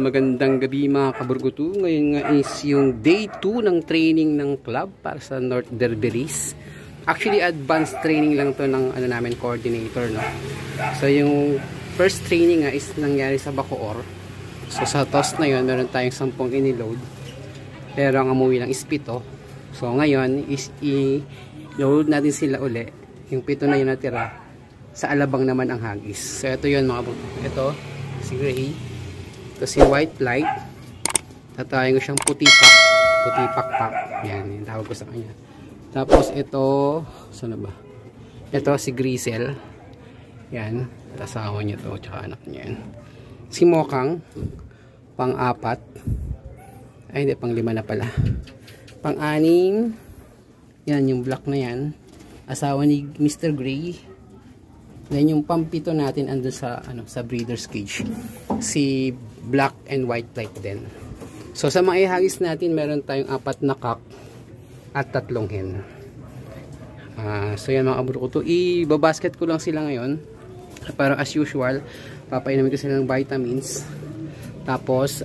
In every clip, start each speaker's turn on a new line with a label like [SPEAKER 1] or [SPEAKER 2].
[SPEAKER 1] magandang gabi mga kaburgutu. Ngayon nga is yung day 2 ng training ng club para sa North Derby Race. Actually, advanced training lang to ng namin coordinator, no? So yung first training nga is nangyari sa Bacoor. So sa toss na yun, meron tayong 10 iniload. Pero ang umuwi lang is 7. So ngayon is i-load natin sila uli. Yung 7 na yun natira. Sa Alabang naman ang hagis. So ito yun mga kaburgutu. Ito si Gray. Ito si White Light. Tatayin ko siyang puti pakpak. Yan, yung tawag ko sa kanya. Tapos ito, saan na ba? Ito si Grisel. Yan, asawa niya to, tsaka anak niya yan. Si Mokang, pang-4. Ay hindi, pang-5 na pala. Pang-6. Yan, yung black na yan. Asawa ni Mr. Gray. Then yung pang-7 natin andun sa sa breeder's cage. Si black and white light din. So sa mga ihagis natin, meron tayong 4 na cock at 3 hen. So yan mga kaburgutu, ibabasket ko lang sila ngayon. Parang as usual, papainumin ko sila ng vitamins. Tapos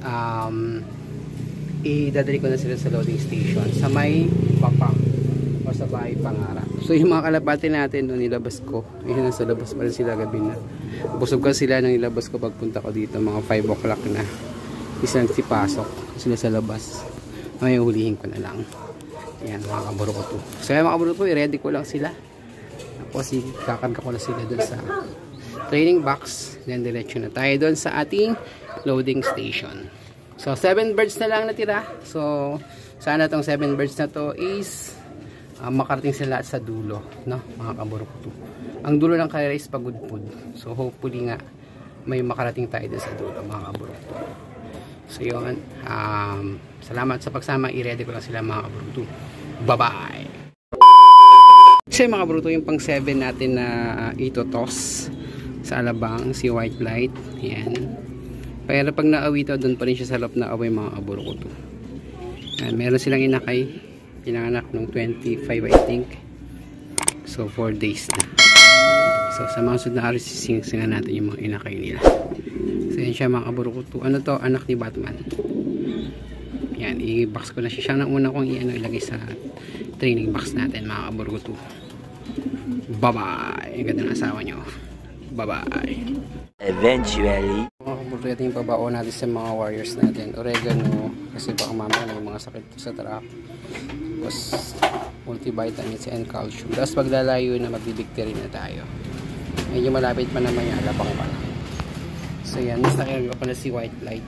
[SPEAKER 1] idadali ko na sila sa loading station sa may papang o sa bahay pangarap. So yung mga kalapati natin doon nilabas ko. Ayun, nasa labas pa rin sila gabi na. Busog ka sila nang nilabas ko pagpunta ko dito mga 5 o'clock na. Isang sipasok sila sa labas. May hulihin ko na lang. Ayan mga kaburgutu. So yung mga kaburgutu, i-ready ko lang sila. Tapos kakarga ko na sila doon sa training box. Then diretso na tayo doon sa ating loading station. So 7 birds na lang natira. So sana tong 7 birds na to is makarating sila sa dulo, no mga kaburgutu. Ang dulo ng karera is Pagudpud. So hopefully nga may makarating tayo din sa dulo mga kaburgutu. So yun, salamat sa pagsama. I-ready ko lang sila mga kaburgutu. Bye-bye. So mga kaburgutu, yung pang 7 natin na itotos sa Alabang, si White Light. Yan. Pero pag naawito, doon pa rin siya sa loob na away mga kaburgutu. Meron silang inakay. Pinanganak nung 25 I think. So 4 days na. So sa mga sunod na araw sisingsingan natin yung mga inakay nila. So yan siya mga kaburgutu. Ano to? Anak ni Batman. Yan, i-box ko na siya. Siya na una kong ilagay sa training box natin mga kaburgutu. Bye bye. Ang ganda ng asawa nyo. Bye bye.
[SPEAKER 2] Eventually.
[SPEAKER 1] Mga kaburgutu, ito yung pabao natin sa mga warriors natin. Oregano. Kasi baka mamaya may mga sakit sa trap. Tapos multivitamins and calcium. Tapos paglalayo na magbibigteri na tayo. Medyo malapit pa naman yung Alabang pa. So yan, mas nakirga pa na si White Light.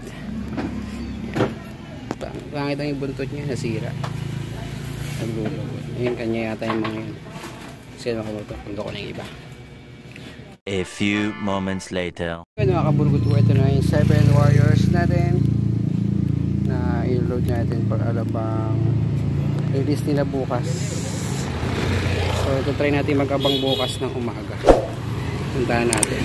[SPEAKER 1] Yan. Pangit ang yung buntot niya, nasira. Naglulubot. Ayun, kanya yata yung mga yun. Kasi makabuto ko na yung iba.
[SPEAKER 2] A few moments later.
[SPEAKER 1] Ayun mga kaburgutu, ito na yung 7 warriors natin na i-load natin pag Alabang. Release nila bukas. So ito try natin mag-abang bukas ng umaga. Puntahan natin.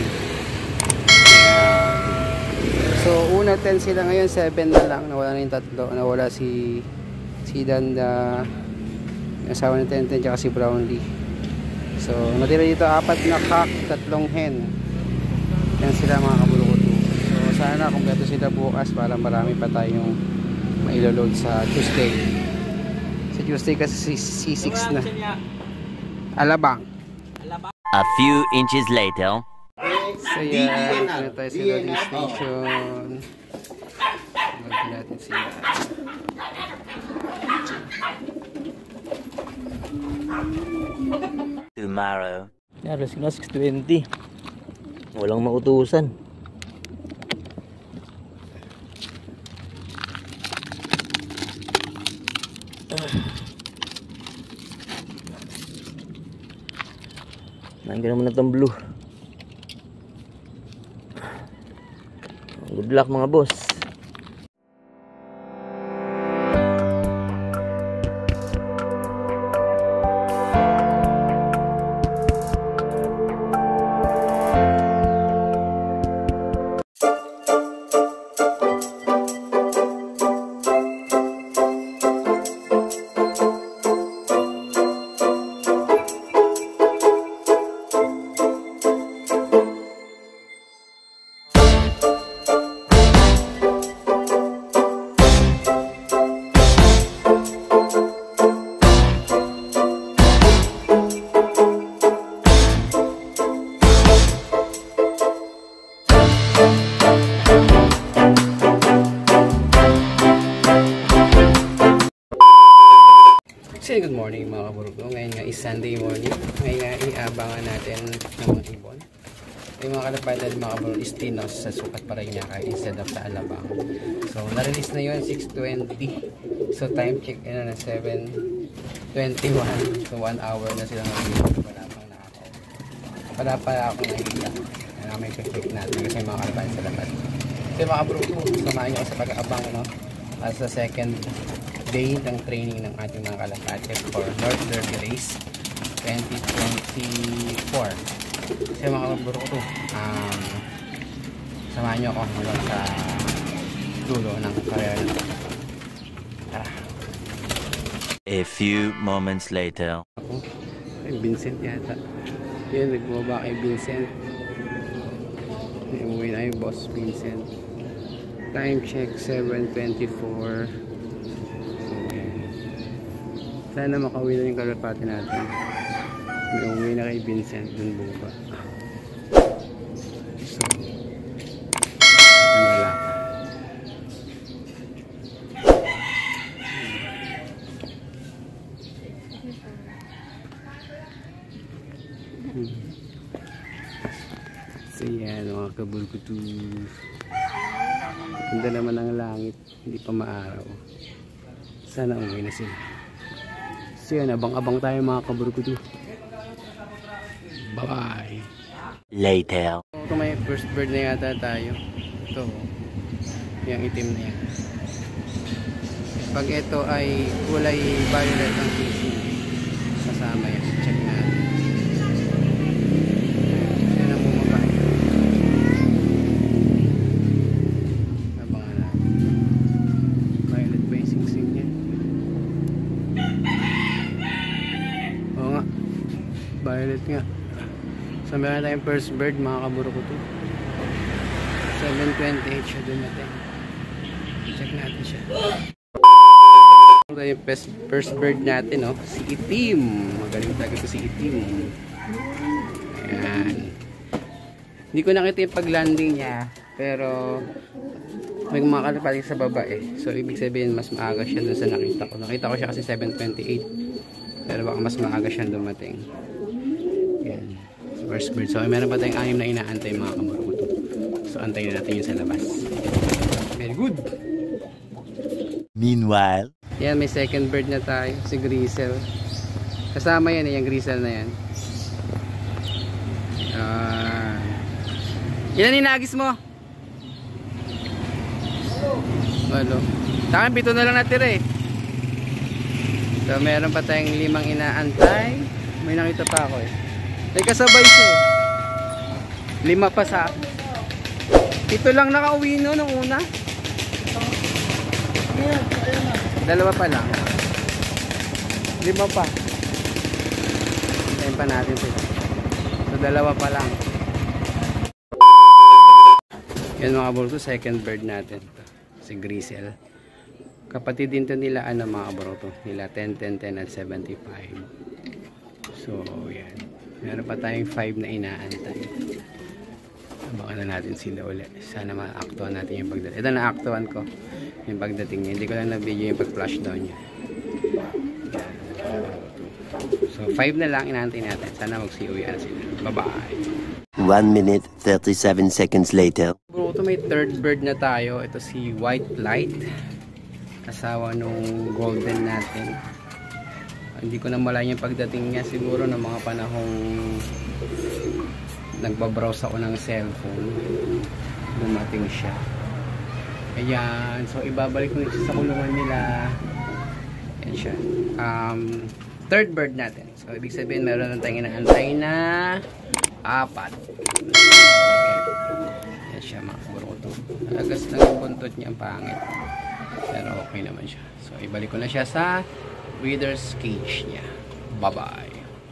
[SPEAKER 1] So una 10 sila ngayon, 7 na lang. Nawala na yung 3. Nawala si Danda, asawa ni Tenten, tsaka si Brownlee. So natira dito 4 na cock, 3 hen. Yan sila mga kaburgutu. So sana kumpleto sila bukas para marami pa tayong mailoload sa Tuesday. Sa Tuesday kasi C6 na. Alabang.
[SPEAKER 2] A few inches later.
[SPEAKER 1] So yan, na tayo sa loading station. Load natin sila.
[SPEAKER 2] Tomorrow.
[SPEAKER 3] Alas 6:20. Walang mautusan. Nandiyan naman na itong blue. Good luck mga boss.
[SPEAKER 1] Sunday morning. Ngayon iabangan natin ng mga ibon. Yung mga kalapatan, mga kabro, is tinos sa sukat pa rin niya instead of sa alabang. So, na-release na yun, 6:20. So, time check, na 7:21. So, 1 hour na silang nag-ibon. Wala pang nakakaw. Wala pa akong nakikita. Kaya may check natin kasi mga kalapatan sa labas. So, mga kabro, samahan nyo sa pag-aabang, no? As sa second day ng training ng ating mga kalapate for North Derby Race 2024. Kasi mga kaburo ko to, samahan nyo ako hanggang sa dulo ng karera na to. Tara.
[SPEAKER 2] A few moments later.
[SPEAKER 1] Ako, kay Vincent yata. Yan, nagbaba kay Vincent. Umuwi na yung boss Vincent. Time check 7:24. Sana makauwi na yung kalapati natin. May umuwi na kay Vincent dun buka. So, wala pa. So yan mga kabulkutu. Ganda naman ang langit. Hindi pa maaraw. Sana umuwi na sila. So yan, abang-abang tayo mga kaburkutu. Bye-bye.
[SPEAKER 2] Later.
[SPEAKER 1] Ito may first bird na yata tayo. Ito. Yung itim na yan. Pag ito ay kulay violet ang sisig, kasama yan. Check natin. Yan ang bumabay. Abangan natin. Violet ba yung sing-sing niya? Oo nga. Violet nga. So meron tayong first bird mga kaburo ko to. 7:28 siya dumating. Check natin siya. Ito yung first bird natin, no? Si Itim. Magaling talaga ito si Itim. Ayan. Hindi ko nakita yung pag-landing niya. Pero may mga kalapati sa baba eh. So ibig sabihin mas maaga siya dun sa nakita ko. Nakita ko siya kasi 7:28. Pero baka mas maaga siya dumating. Ayan. First bird. So meron pa tayong 6 na inaantay mga kamuruto. So antayin natin yun sa labas. Very good.
[SPEAKER 2] Meanwhile.
[SPEAKER 1] Yan, may second bird na tayo. Si Grisel. Kasama yan eh, yung Grisel na yan. Ilan inagis mo? Walo. Sa akin, 7 na lang natira eh. So meron pa tayong 5 inaantay. May nakita pa ako eh. May kasabay siya eh. 5 pa sa akin. 7 lang nakauwi no nung una. 2 pa lang. 5 pa. Hintayin pa natin sila. So 2 pa lang. Yan mga kaburo, second bird natin. Si Grisel. Kapatid din to nila mga kaburo. Nila 10, 10, 10 at 75. So yan. Meron pa tayong 5 na inaantay. Abangan na natin sila ulit. Sana ma-actuan natin yung pagdating. Ito na-actuan ko yung pagdating niya. Hindi ko lang na-video yung pag-flash down niya. So 5 na lang inaantay natin. Sana mag-COE sila. Bye-bye.
[SPEAKER 2] 1 minute 37 seconds later.
[SPEAKER 1] Bro, ito may third bird na tayo. Ito si White Light. Asawa nung golden natin. Hindi ko na malayan yung pagdating niya. Siguro ng mga panahong nagbabrowse ako ng cellphone, dumating siya. Ayan. So ibabalik ko sa kulungan nila. Ayan siya. Third bird natin. So ibig sabihin meron na tayong inaantay na 4. Ayan siya mga kaburo. Talagas lang yung buntot niya, ang pangit. Pero okay naman siya. So ibalik ko na siya sa breeder's cage niya. Bye bye.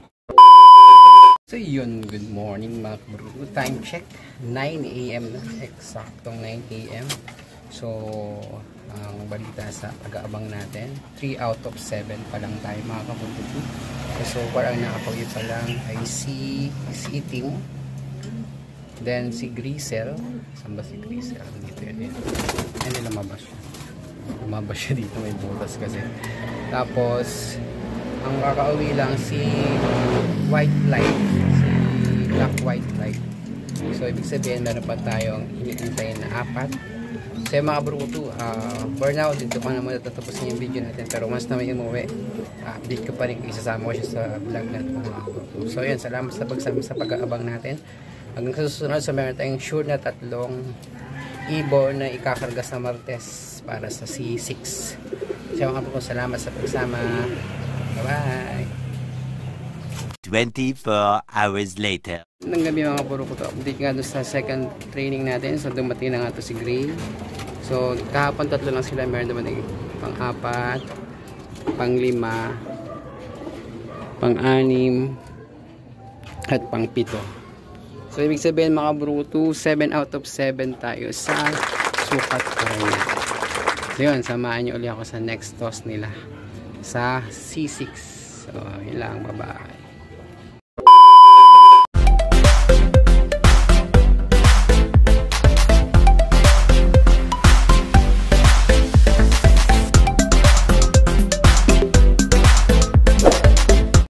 [SPEAKER 1] So yun, good morning mga kaburo. Time check 9 AM na, eksaktong 9 AM. So ang balita sa pag-aabang natin, 3 out of 7 pa lang tayo mga kaburo. So far ang nakapag pa lang ay si Itim, then si Grisel. Saan ba si Grisel? Dito yun. Hindi lumabas siya. Lumabas siya dito, may butas kasi. Tapos Ang kakauwi lang si white light, si black white light. So ibig sabihin meron pa tayong hinihintay na 4. So yung mga bruto, for now dito ko na muna tatapusin yung video natin, pero once na may umuwi, update ko pa rin, isasama ko siya sa vlog natin mga bruto. So yun, salamat sa pagsama sa pag-aabang natin. Hanggang sa susunod, so meron tayong sure na 3 ibon na ikakarga sa Martes para sa C6. So mga bruto, salamat sa pagsama. Bye-bye!
[SPEAKER 2] 24 hours later.
[SPEAKER 1] Nang gabi mga puro ko to, update nga doon sa second training natin. So dumating na nga to si Gray. So kahapon 3 lang sila, meron dumating pang-4, pang-5, pang-6 at pang-7. So ibig sabihin mga bruto, 7 out of 7 tayo sa sukat pa rin. So yun, samahan nyo ulit ako sa next toss nila sa C6. So yun lang, bye bye.